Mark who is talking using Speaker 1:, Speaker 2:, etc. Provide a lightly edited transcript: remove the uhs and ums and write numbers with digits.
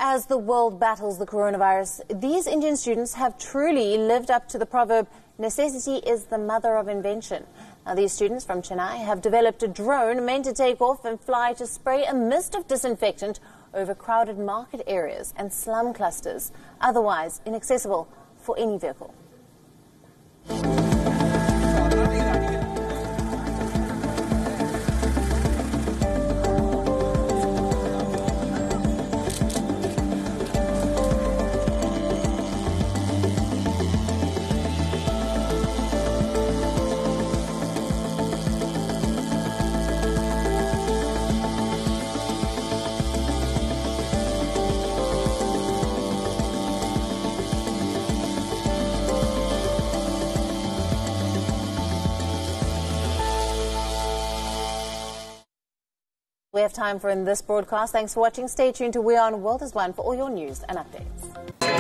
Speaker 1: As the world battles the coronavirus, these Indian students have truly lived up to the proverb, necessity is the mother of invention. Now, these students from Chennai have developed a drone meant to take off and fly to spray a mist of disinfectant over crowded market areas and slum clusters, otherwise inaccessible for any vehicle. We have time for in this broadcast. Thanks for watching. Stay tuned to WION World as One for all your news and updates.